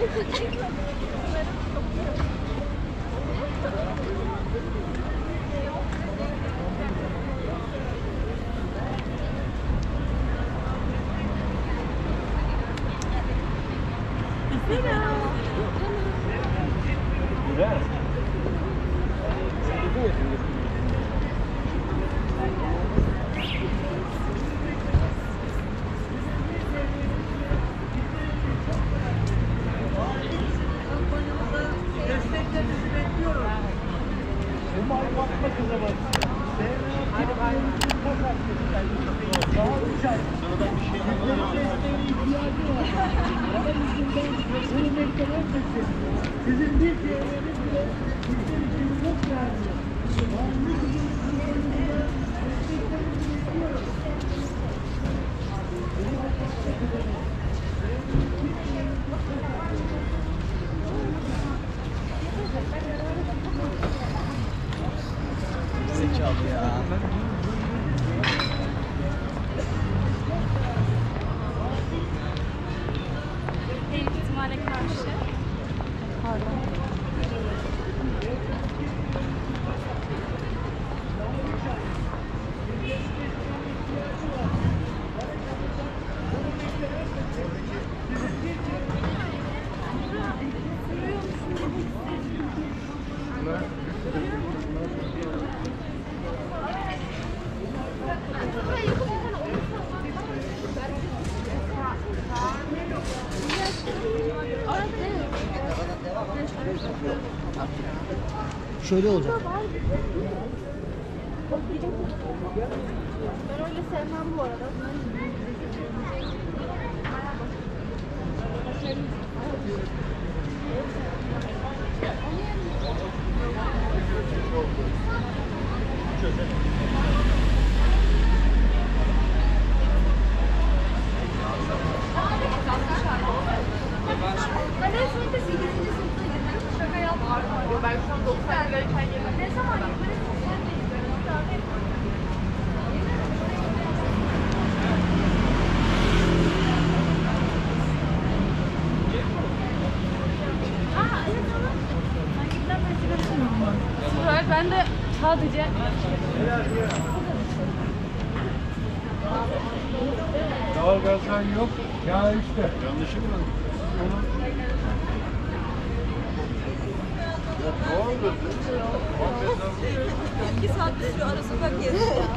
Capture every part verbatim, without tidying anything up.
Sizin bir diğeriniz bile bizler için çok değerli. Zekalı ya. Büyük ihtimale karşı. Pardon. Şöyle olacak. Ben öyle sevmem bu arada. Ben en sonunda sekizinci sınıftaydım. Şaka yapma. Ben şu an doksan lirayken yedim. Ne zaman yukarı ben de sadece Doğal gazdan yok. Ya işte. Yanlışım mı? Doğal gaz. İki saattir şu ara sokak geziyor ya.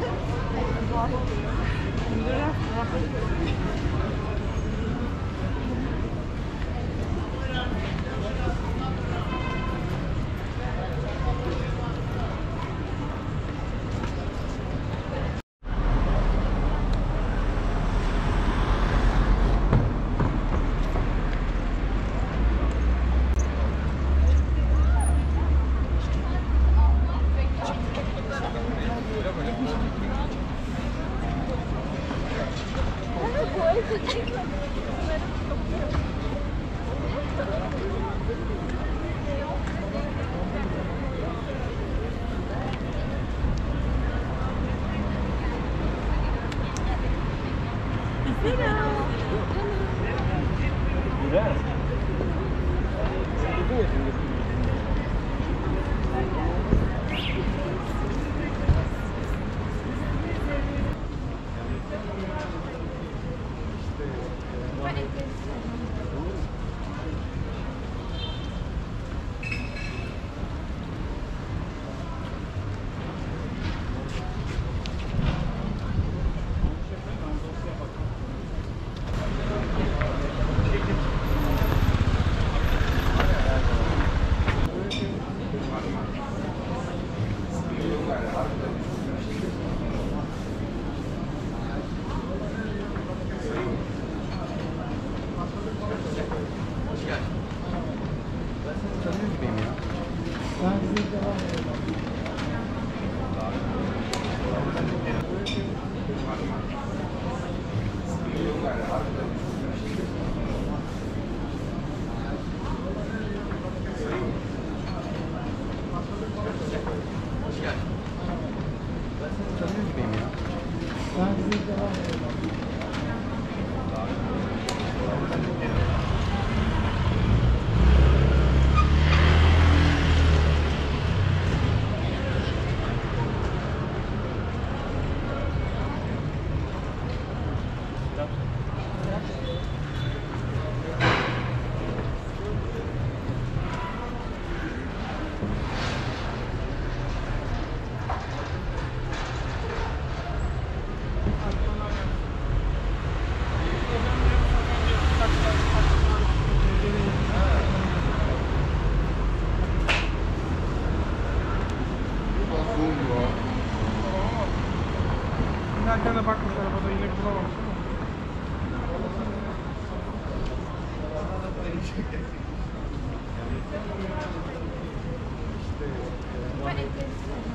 Ben ekledim.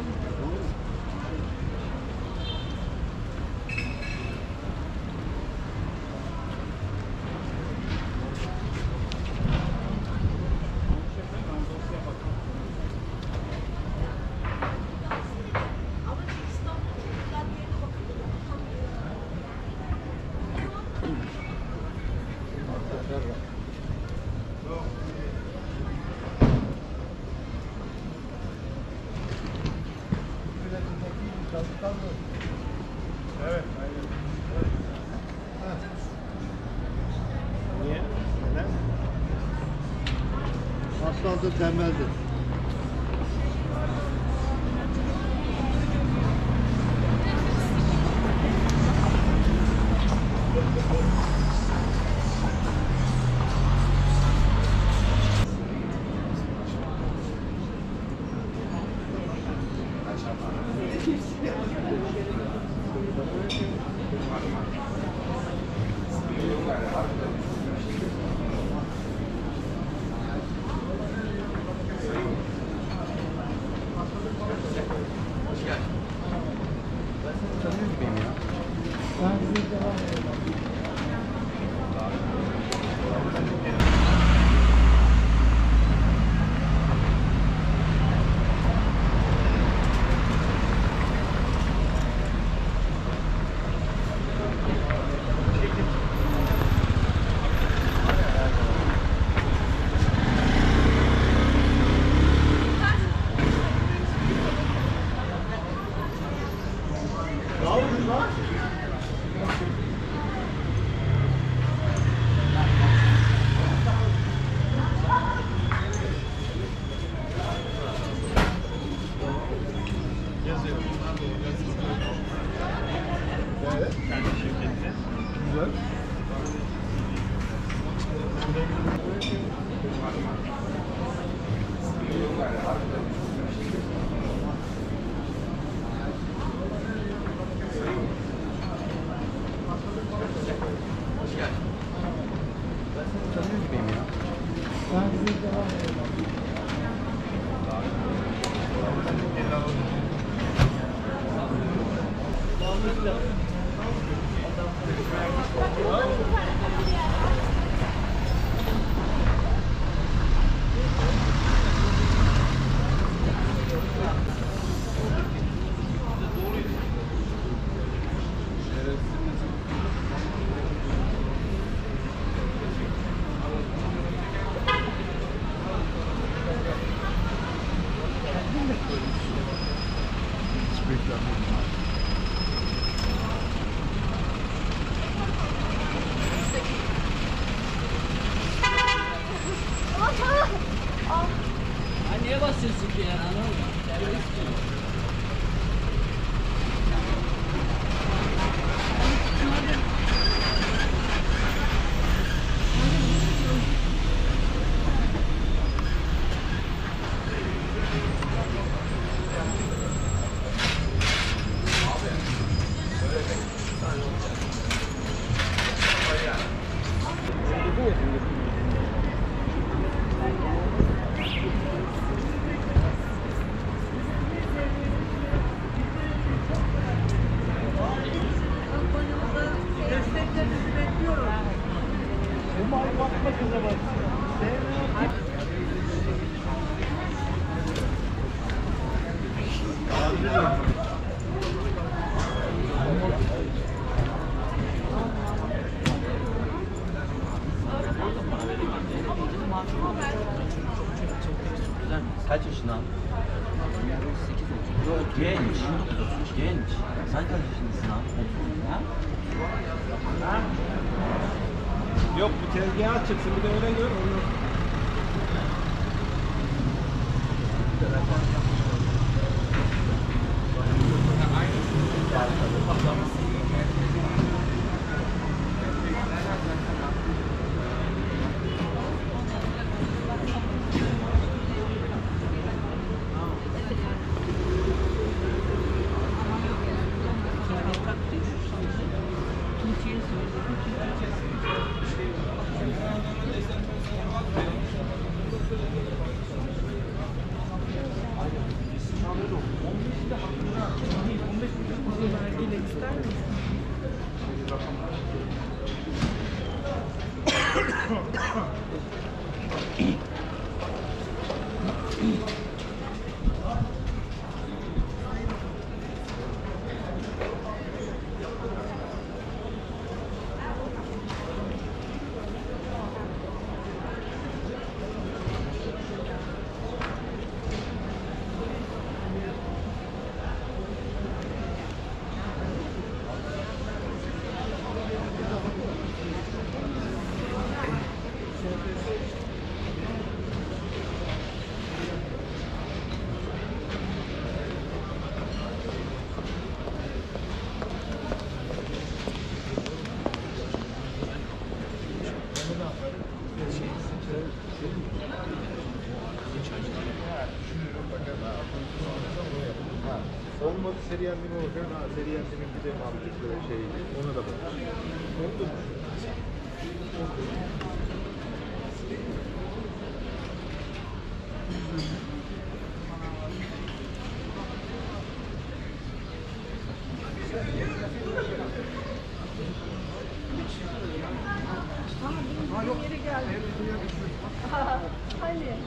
Evet, aynen. Niye? Neden? Asfaltı tembeldir. Ay niye basıyorsun ki yani anladın mı? Terörist mi? Desteklerinizi bekliyoruz. Umarım bakmak üzere. Kaç yaşında? sekiz Yok genç. Genç. Sen kaç yaşındasın abi? Ha? Yok bu tezgahı açacaksın bir de öyle gör onu. Türkiye'ye söyledi. Olmadı seri yendiğim olacak. Ha, seri yendiğimin bir de mantıklı şey. Ona da bak. Onu da Geri geldi. Hani?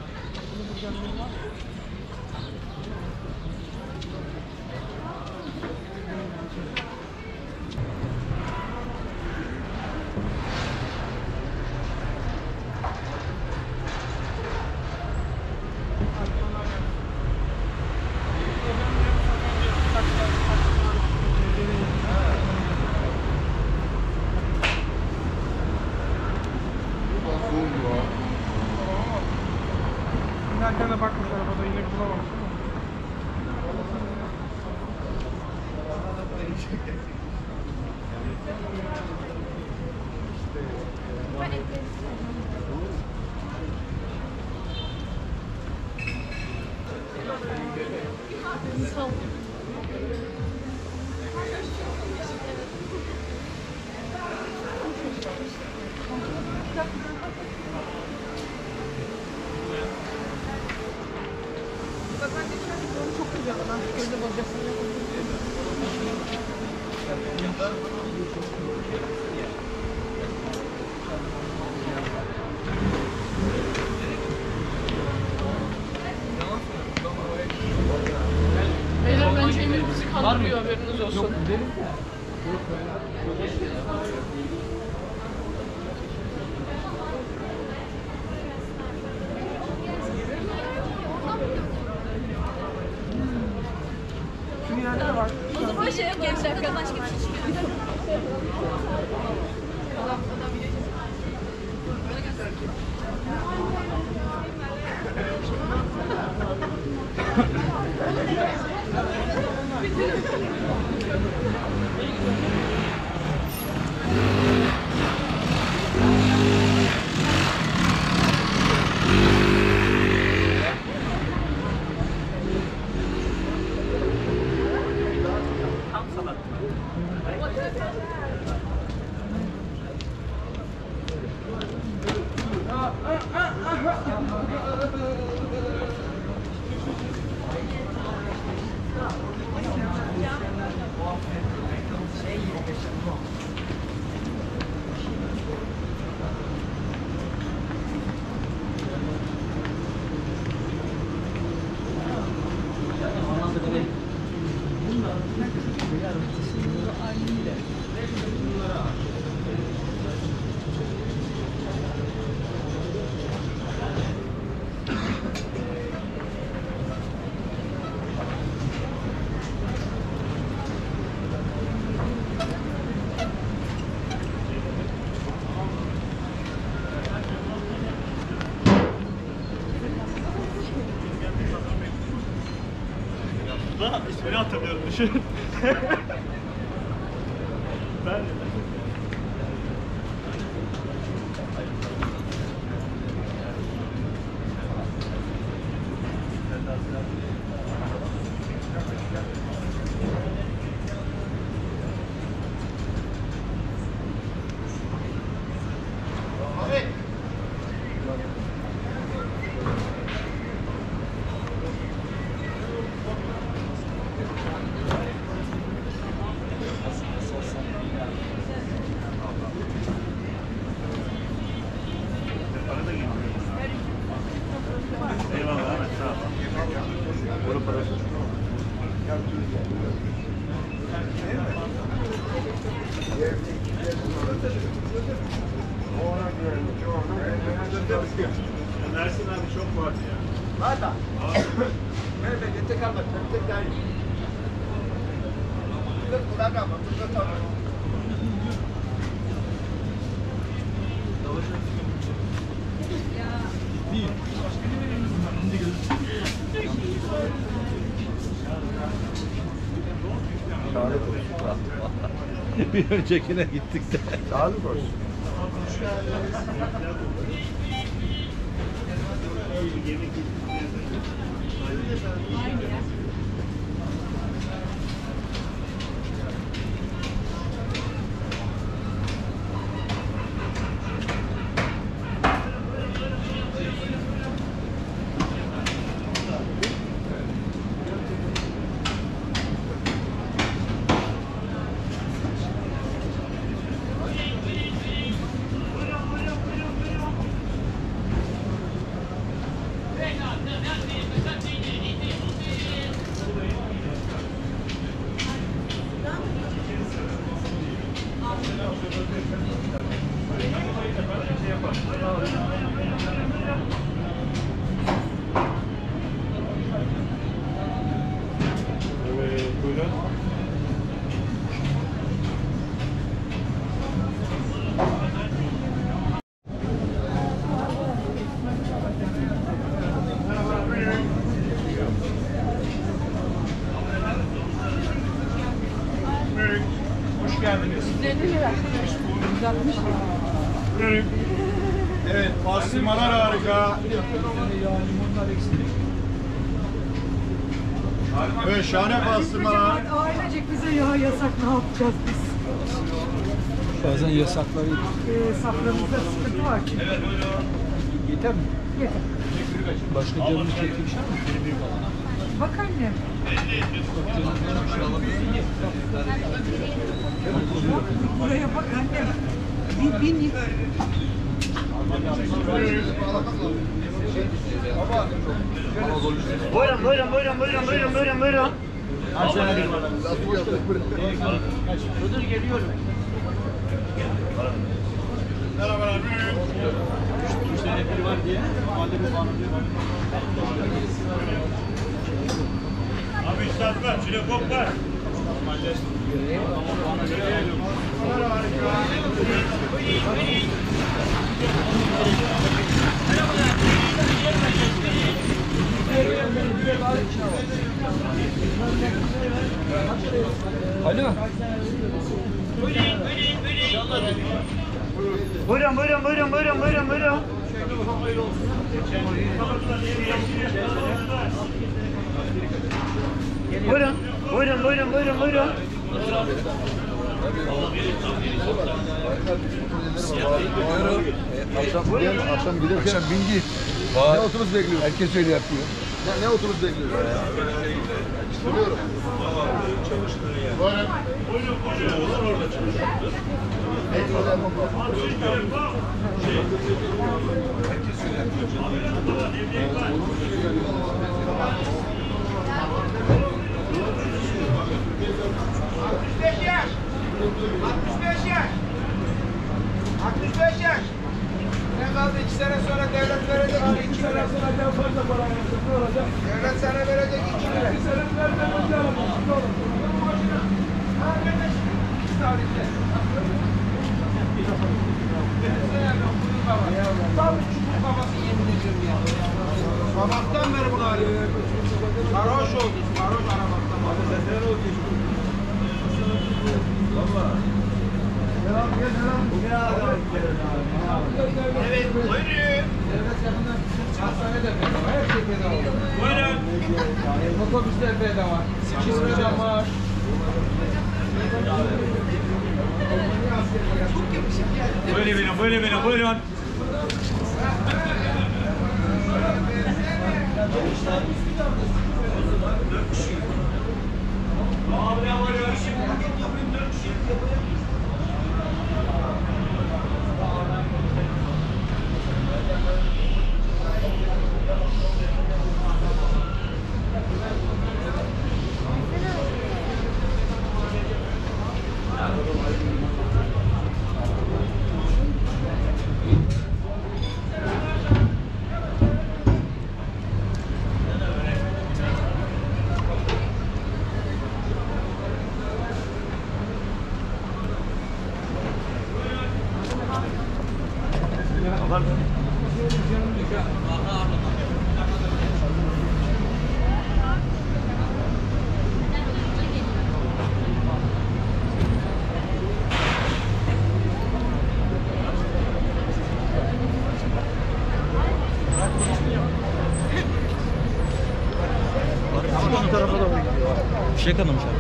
İnerken de bakmış arabada yine bulamamış ama. Bak ben geçen onu çok kızıyorum. Ben gözle bozacasın. Beyler bence Emir bizi kandırıyor, haberiniz olsun. Yok gidelim ya. Şu yerde var. O zaman şey gençler başka bir şey çıkıyor. Da ismini hatırlıyorum düşün. Ben Mersin abi çok vardı ya. Hadi. Merhaba, getir kalma. Getir gel. Tıkır kulak ama, tıkır kalma. Bir öncekine gittik de. Sağlık olsun. Evet, buyurun. Hoş geldiniz. Evet, pastırmalar harika. Evet, şahane pastırmalar. Ailecek bize yağ yasak, ne yapacağız biz? Bazen yasakları Ee, saframızda sıkıntı var çünkü. yeter mi? Yeter. Başka canını çektiği bir şey var mı? Bak annem. Buraya bak annem. Bir bin. Buyurun, buyurun, buyurun, buyurun, buyurun, buyurun, buyurun. Dur geliyorum. Merhabalar, buyurun. Müşteride biri var diye malzeme bağlanıyor. Abi üstad var, çilekop var. Alo. Buyurun, buyurun, buyurun, buyurun, buyurun, buyurun. Buyurun, buyurun, buyurun, buyurun, buyurun. Akşam, gel, akşam giderken bin git. Ne otobüs bekliyor? Herkes öyle yapıyor. Ne, ne otobüs bekliyor? İstemiyorum. altmış beş yaş. altmış beş yaş. altmış beş yaş. Ne kaldı? iki sene sonra devlet verecek. iki sene sonra daha fazla para verecek. Ne olacak? Devlet sana verecek iki lira. iki sene vermemiz lazım. Ne olur? Ha kardeşim. Sadece. Tam çukur babası yemin ediyorum ya. Babaktan beri bunu arıyor. Sarhoş oldu. Sarhoş aramaktan. Sen ne oldu? Valla. Selam gel selam. Bugün adam evet buyurun. Devlet yakından hastane de bedava. Her şey bedava. Buyurun. Otobüsler bedava. Sekiz hocam var. Buyurun benim, buyurun benim, buyurun. Abi ne var ya? Bu tarafa da Fişek anlamış abi.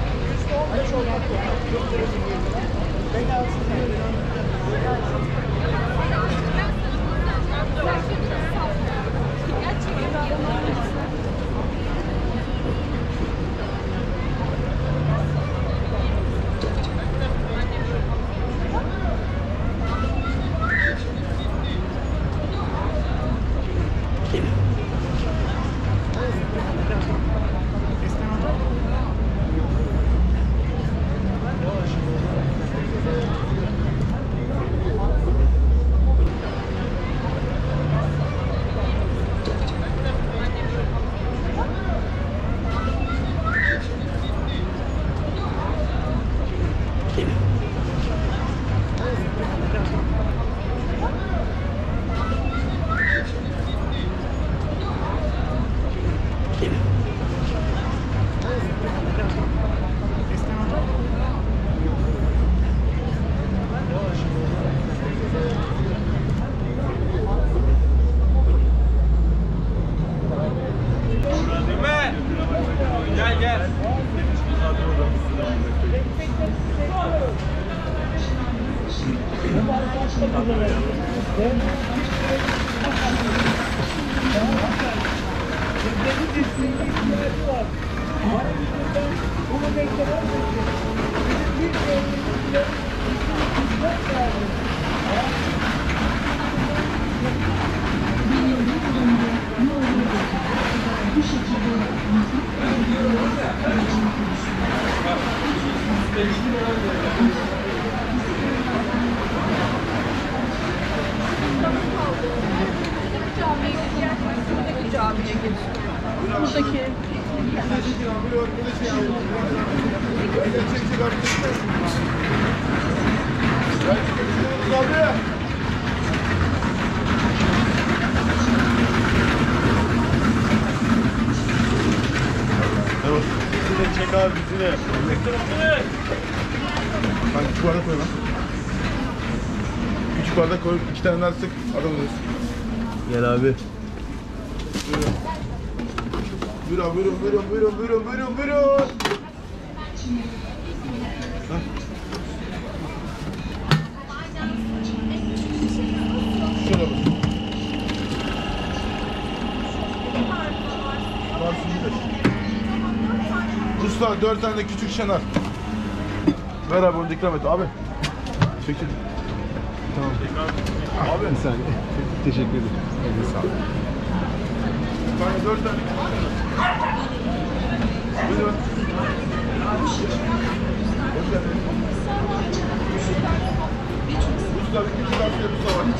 Gel gel. Buradaki. Çek abi bizi de. Kanka küçük bardak koy lan. Küçük bardak koy, iki tane daha sık, adam oluruz. Gel abi. Buyurun, buyurun, buyurun, buyurun, buyurun, buyurun, buyurun. Şöyle bak. Varsın bir. Usta dört tane de küçük şener. Ver abi onu da ikram et abi. Çekil. Tamam. Abi bir saniye. Teşekkür ederim. Elinize sağlık. Kanka dört tane küçük şener. Buyurun. Hoş geldin. Usta bir küçük hafifle usta var.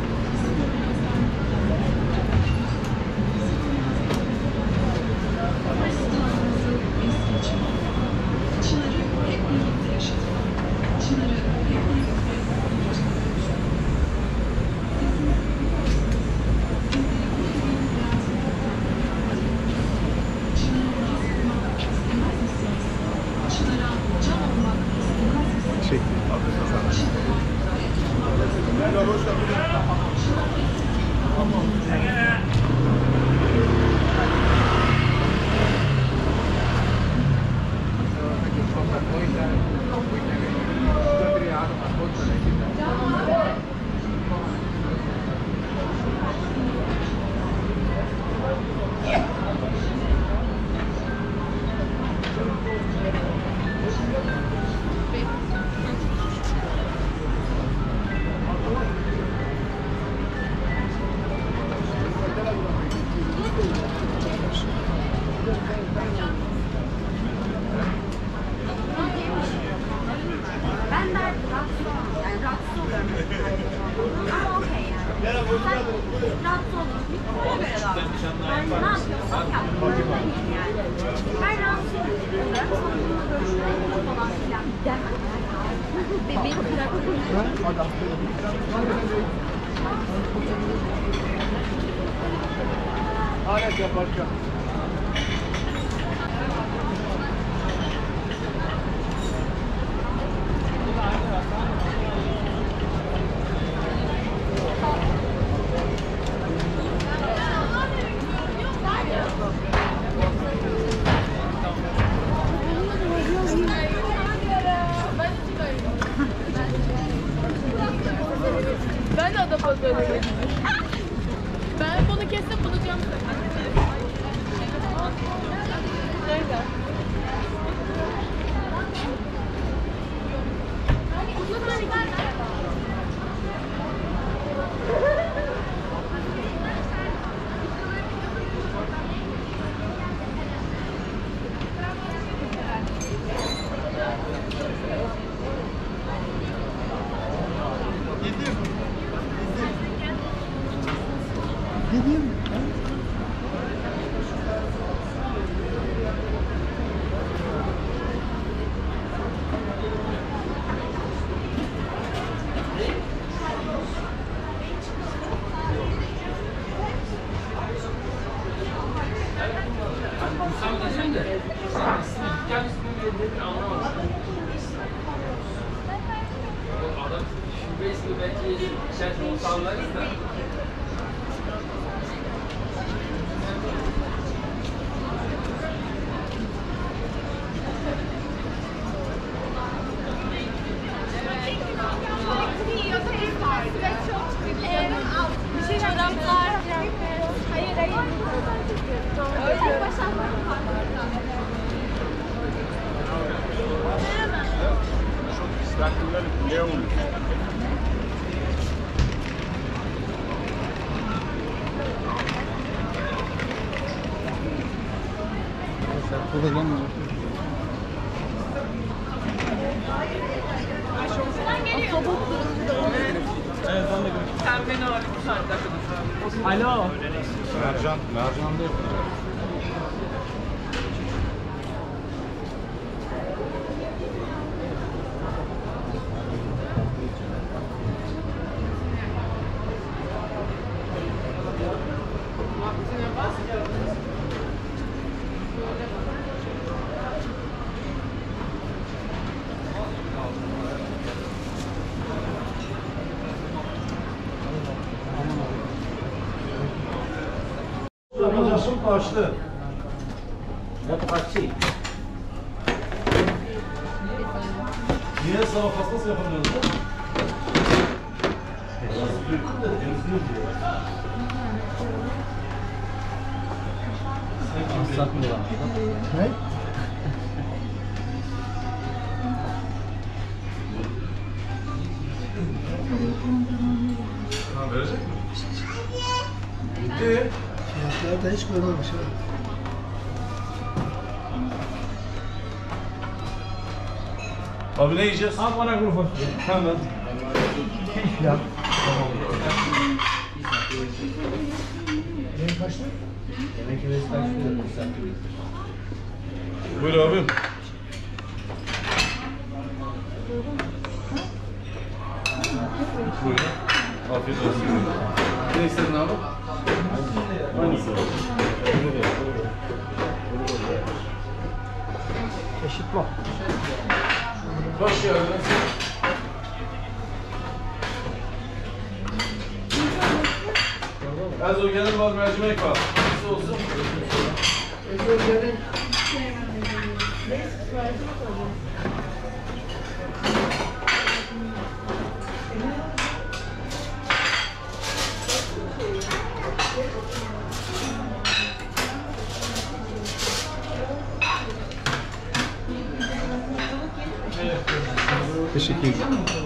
Teşekkür ederim. Merhaba, hoş Ben de rahatsız oluyorum. Yani rahatsız oluyorum. Ama okey yani. Sen rahatsız oluyorsun. Ona göre davran. Ben ne yapıyorsam yaptım. Öyle yani. Ben rahatsız oluyorum. Sana bununla görüşmek falan filan demem. Ve benim karakterim parça parça. Ben de Adapazarı'na gidiyorum. Ben bunu kesin bulacağım. Nerede? Hayır hayır. Öyle başlanmak. Sen beni al bir saatte kadar. Alo. Mercan, mercan da yok. Yapacağım başlı. Motokaççı. Niye sabah pastası yapamıyoruz? Satmıyorlar. Ne? Ha, verecek mi? Bitti. Fiyatlarda hiç koymamış ha. Abi ne yiyeceğiz? Abi bana kuru fasulye. Hemen. Ya. Yemek kaçtı? Yemek yemesi kaçmıyor. Buyur abim. Buyur. Afiyet olsun. Ne istedin abi? Aynısı. Çeşit var. Hoş geldiniz. Ezogelin var, mercimek var. Nasıl olsun? Ezogelin. Teşekkür ederim.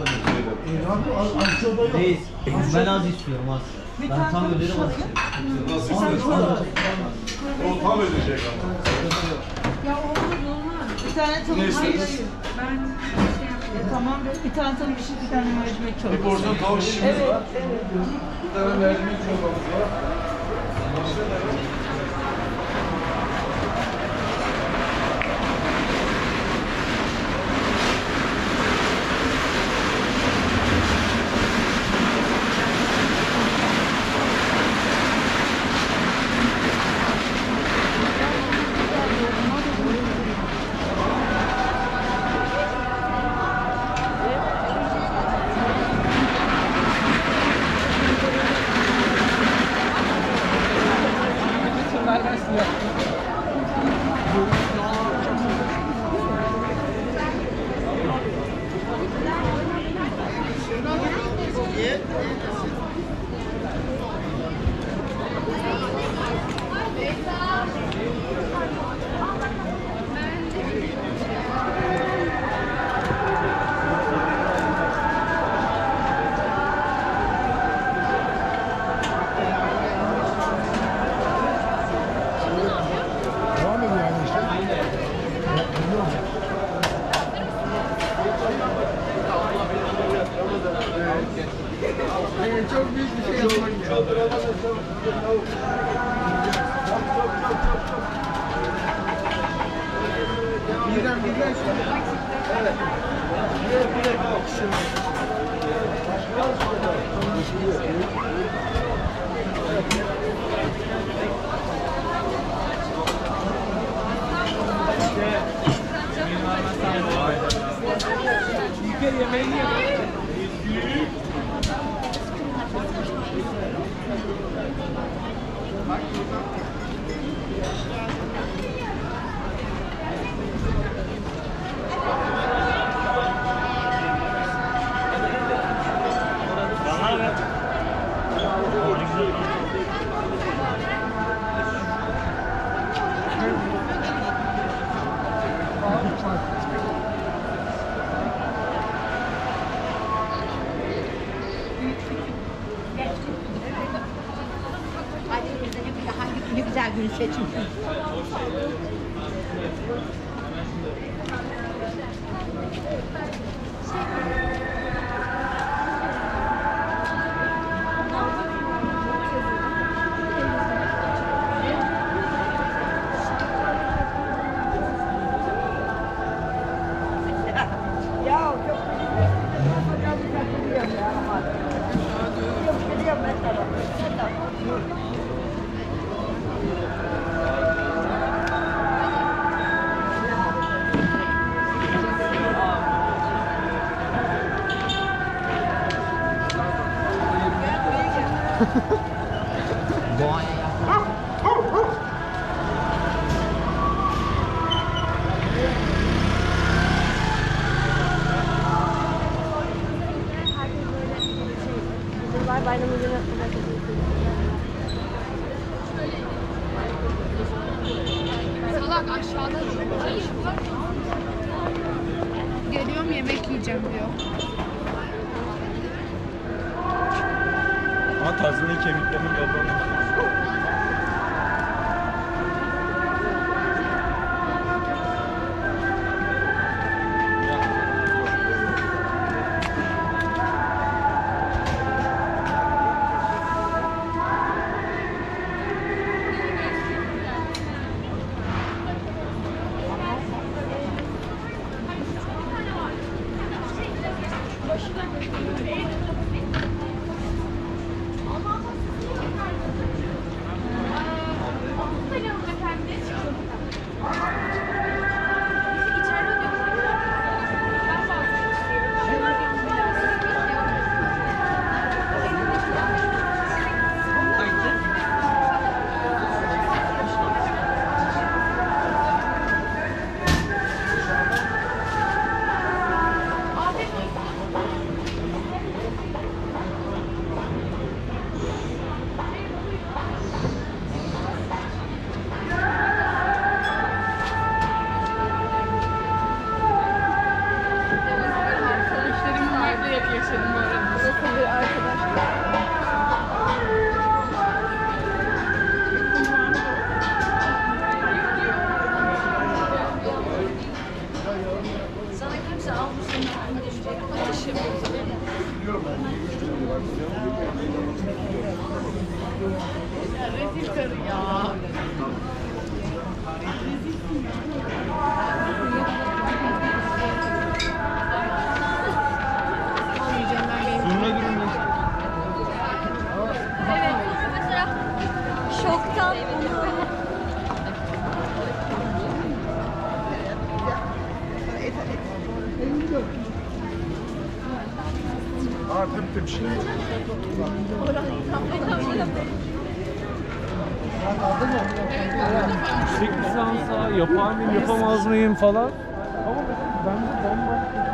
Reis, ben az istiyorum az. Ben tam öderim az istiyorum. Nasıl istersen. O tam ödeyecek ama. Ya olur olmaz. Bir tane Ne tavuk istediniz? hayır. Ben şey yapayım. Tamam bir tane tavuk şiş, bir tane mercimek çorbası. Bir porsiyon tavuk şişimiz Evet, var. evet. Bir tane mercimek çorbamız var. Başka ne var? Birden birden şöyle. Evet. Bir bir İlker yemeğini yemeğini. Ne güzel gün seçmişsin. Ya çok biliyorum ya. Biliyorum mesela. Yıllar bayramı günü Salak aşağıda hayır var. Geliyorum yemek yiyeceğim diyor. Ama tazının kemiklerinin belli olması. Şoktan Aa tabii tabii şey. Yüksek lisansa yapar mıyım, yapamaz mıyım falan. Ama mesela bende bambaşka.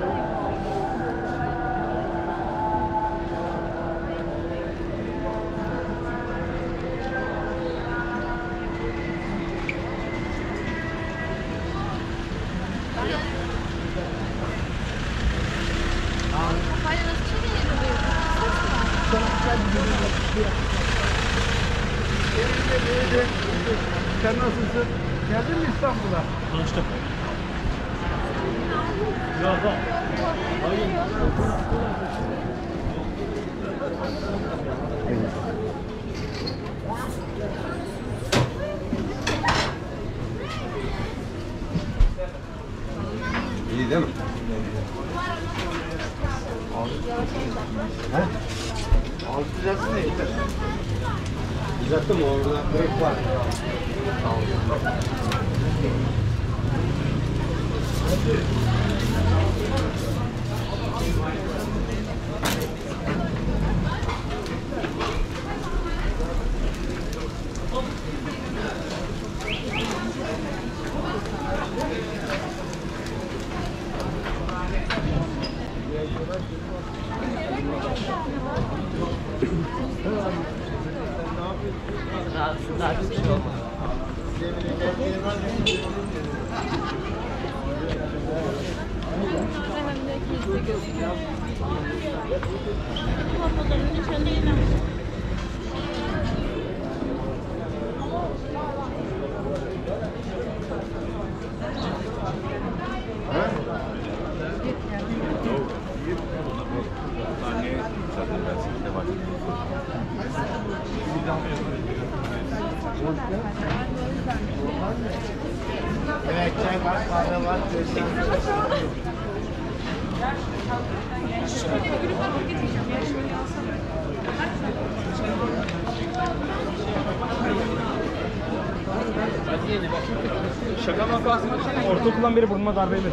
Sen nasılsın? Geldin mi İstanbul'a? Tanıştım. Biraz daha. Hayır. Altı sıcaksın da yeter. Sıcaktı mı orada? Direkt var. Rahatsız, daha bir şey olmaz. Evet, çay var, kahve var. Şaka makası ortaokuldan beri burnuma darbe yemedim.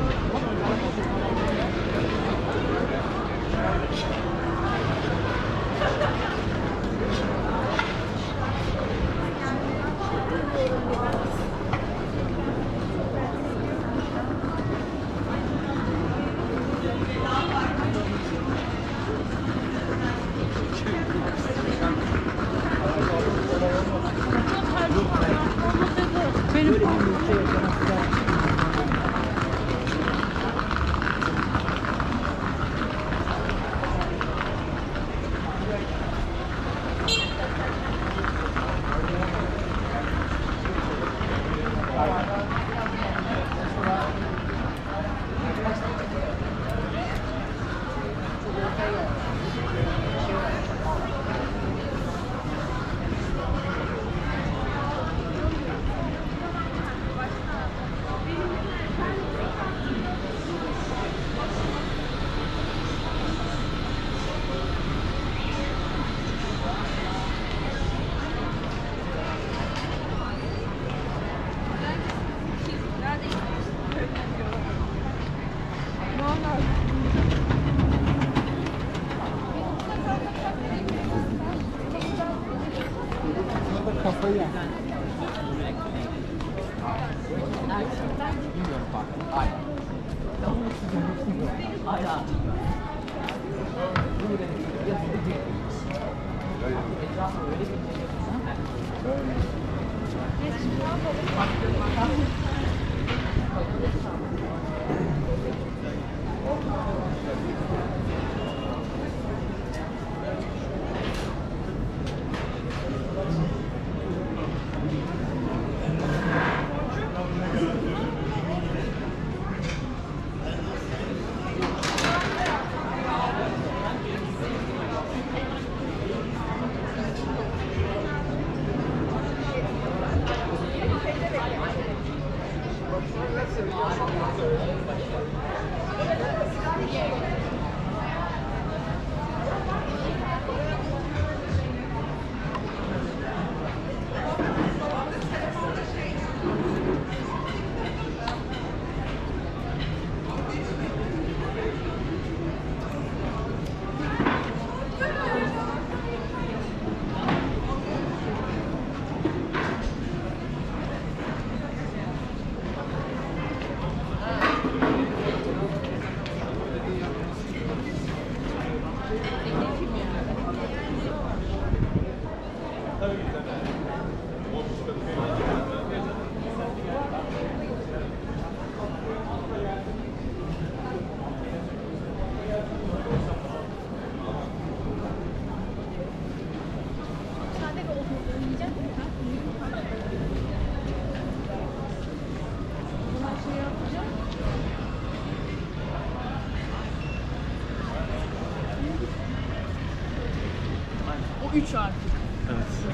O üç artık. Evet.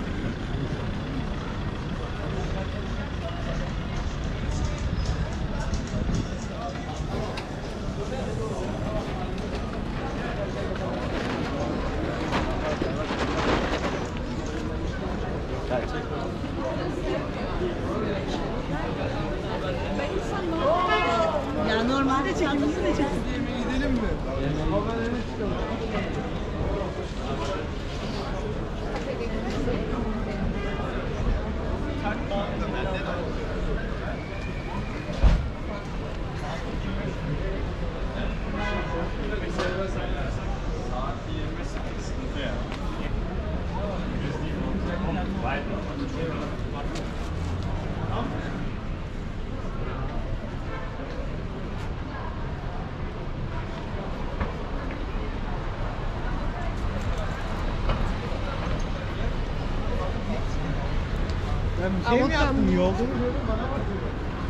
Ben bir şey mi yaptım? Yolda mı gördüm bana bakıyor.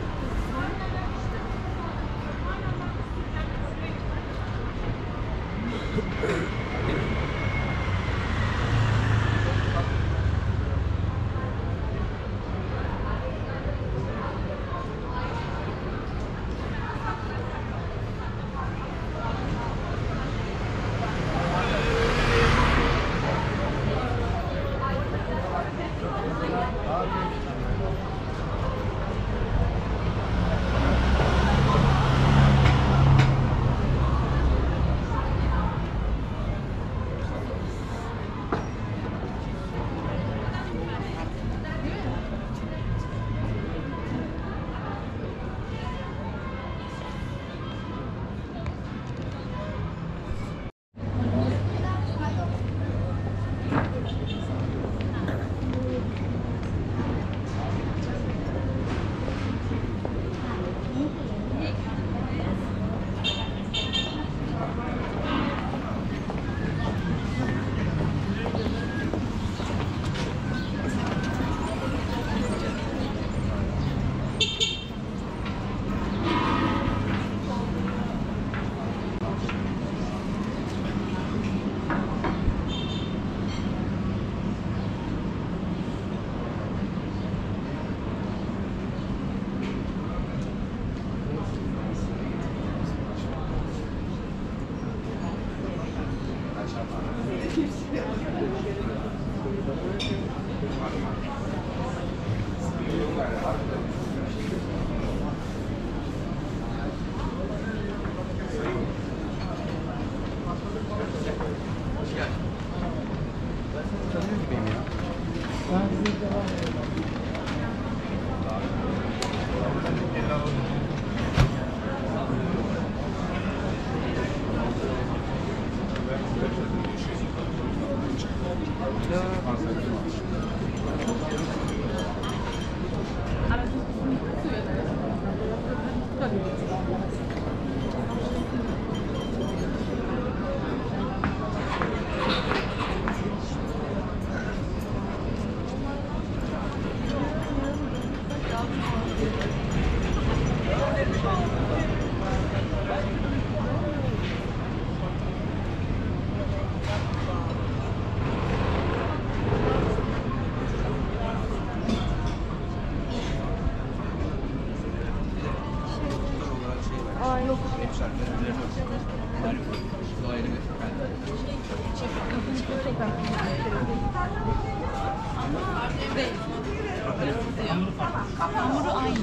Hamuru aynı.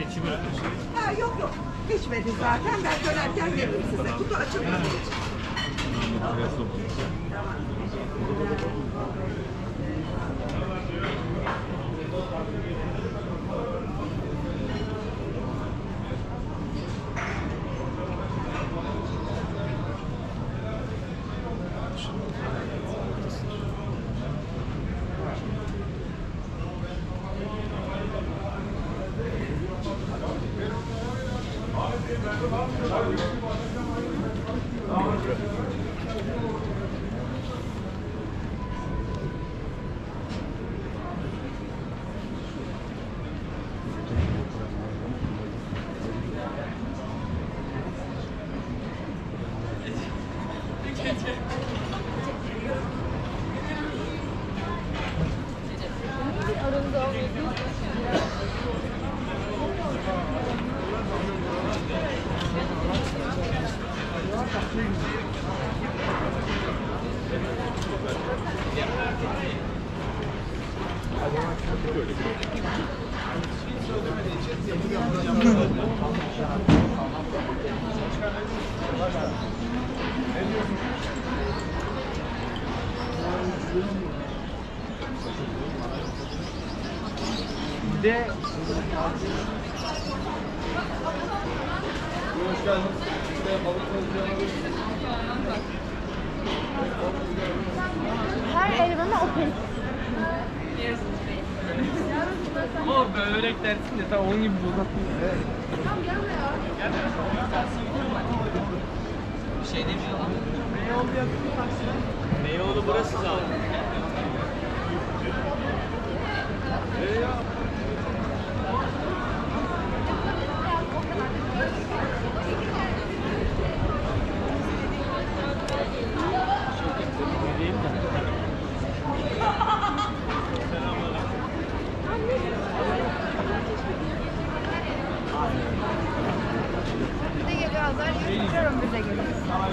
Ha, yok yok. Geçmedi zaten. Ben dönerken dedim size. Kutu açılmadı. De Her elbana open. börek dersin de tam onun gibi uzatmıyor. Bir şey demiyorlar. Beyoğlu burası zaten. Bize geliyor azar. Yürüyorum bize geliyor.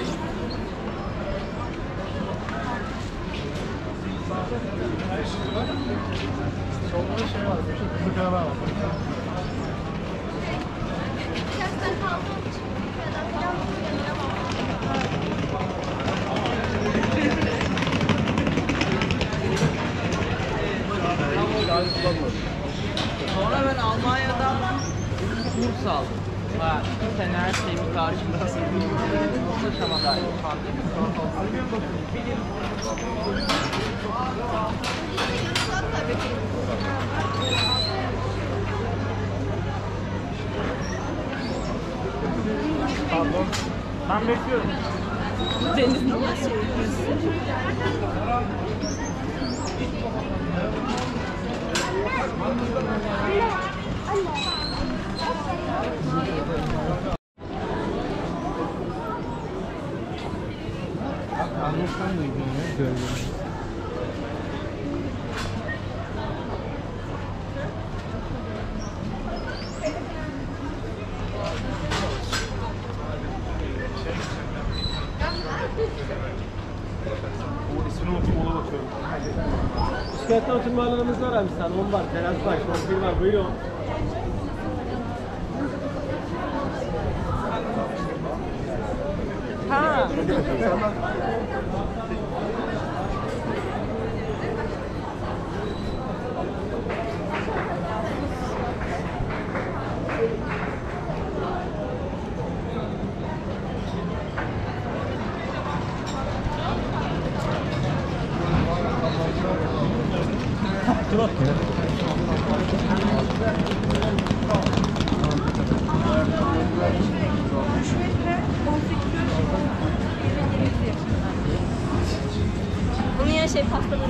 Solda şey var. Kızı kahve var. Gerçekten kaldığım için neden falan Sonra ben Almanya'dan kurs aldım. Ha, sen her şeyimi karşımdasın. Kurs aşama dair. Pardon. Ben bekliyorum. Deniz nasıl şey yapıyorsun? Anlatsan da ilgili ya. Görüyorum. O ismini unuttum, ona bakıyorum. Bisikletle oturma alanımız var abi sen. On var. Teras var. Konfir var. Buyurun. Ha. Dur bak ya. Bunun yine şey pastaları.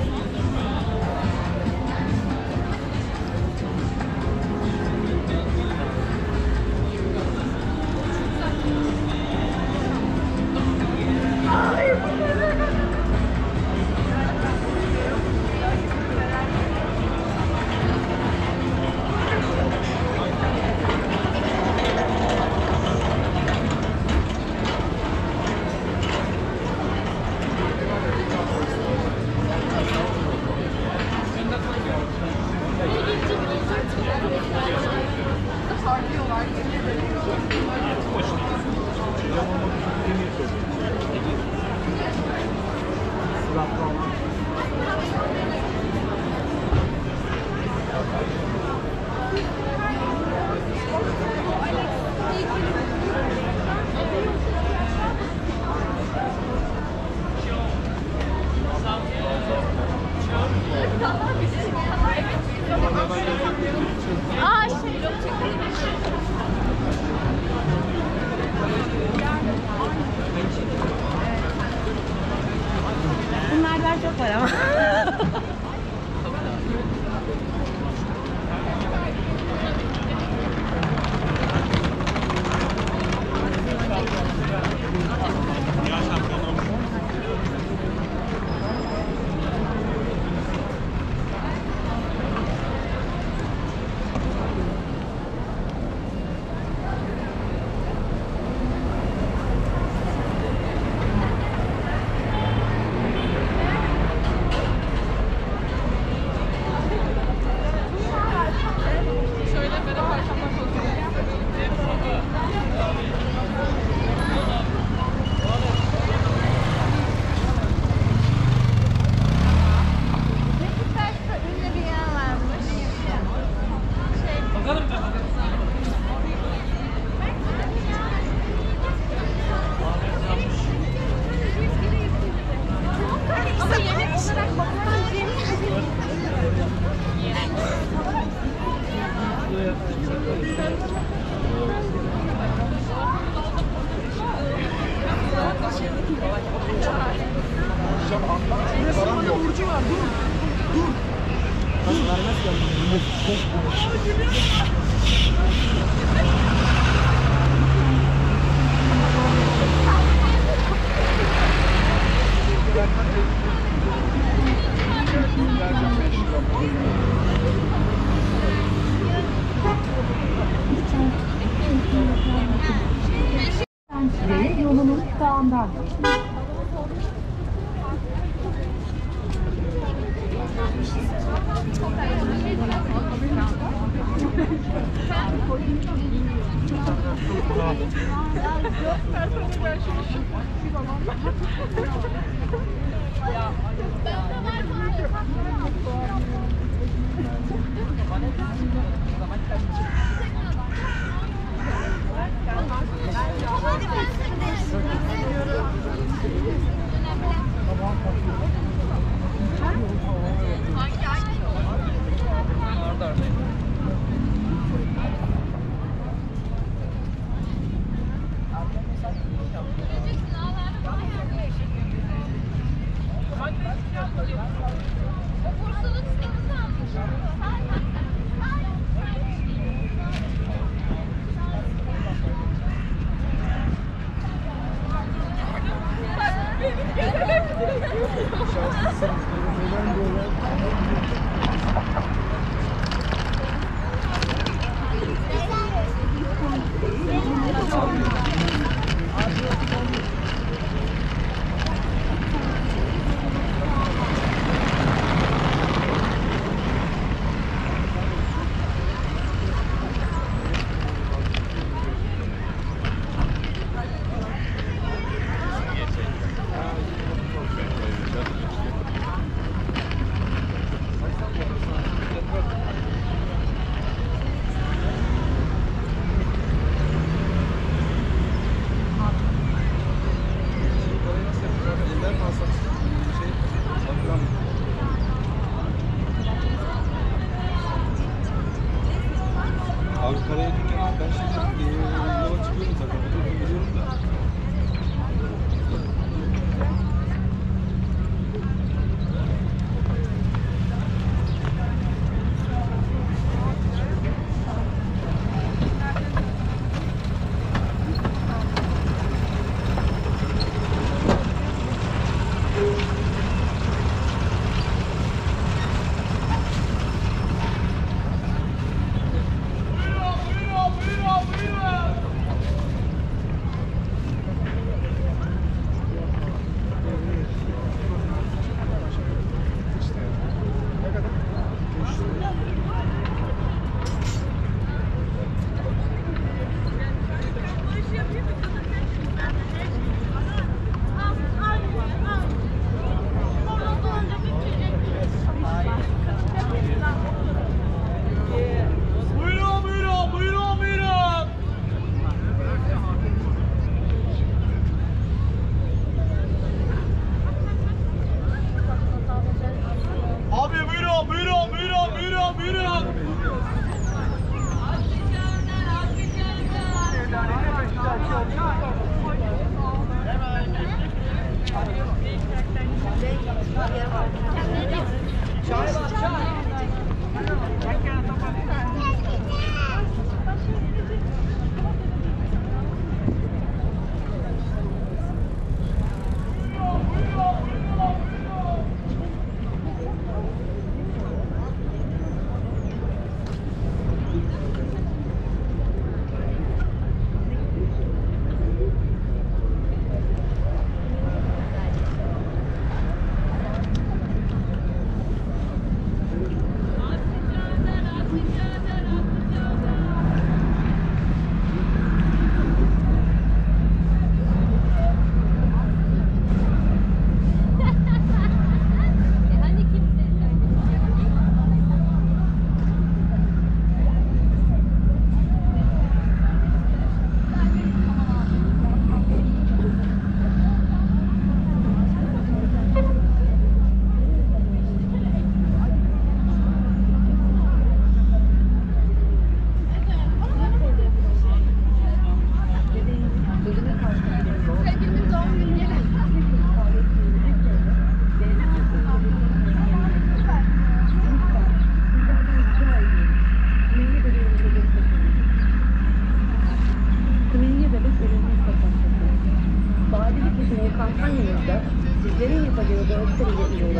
Nasıl vermez ki? Ve yolunun sağından. Abi paraya dükkanı ben şimdi e, yola çıkıyorum zaten. Otobüse geliyorum da. Buyurun buyurun buyurun buyurun. Abi buyurun buyurun buyurun buyurun buyurun.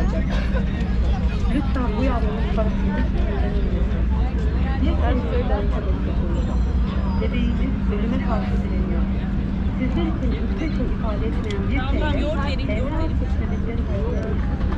olacak. Lütfen bu yavrunun parasını bir sen söyler bebeğimiz ölüme karşı direniyor. Sizler için hiçbir şey ifade etmeyen bir şey Tamam, yoğurt verin, yoğurt evren verin. seçmenekleri var.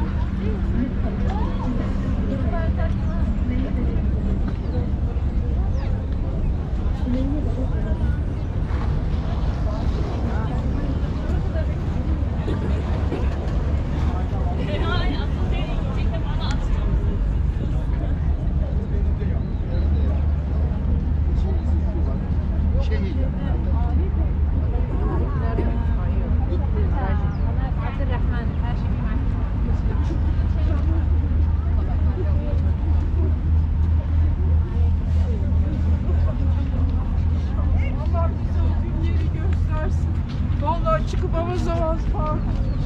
Allah bize o günleri göstersin. Vallahi çıkıp avaz avaz falan.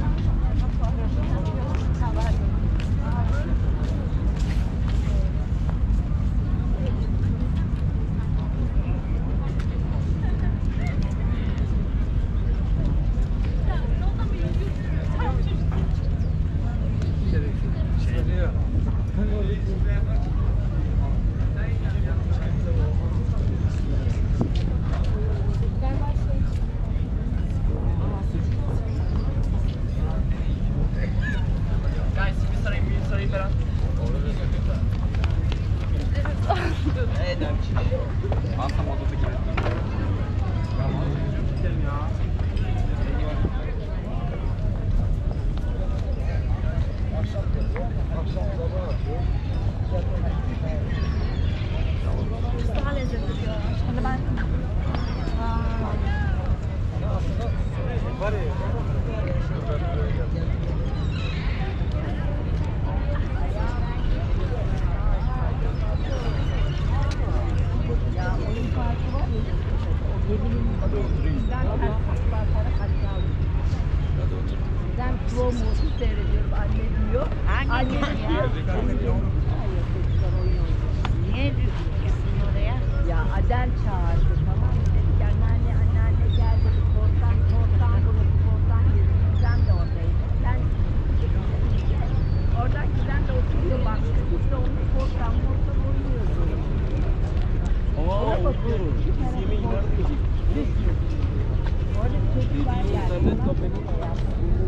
Daha lezzetli diyor. Şimdi ben... Ben promosu seyrediyorum, anne diyor. Anne diyor. Niye düşüyorsun oraya? Ya Adem çağırdı, tamam mı? Dedik anneanne, anneanne geldi, bir korsan, korsan burası, korsan yeri. Gizem de oradaydı. Ben oradan Gizem de oturuyor bak. Biz de onu korsan, korsan oynuyoruz. Ona bakıyoruz. Bir kere korsan. Orada bir çocuk var yani.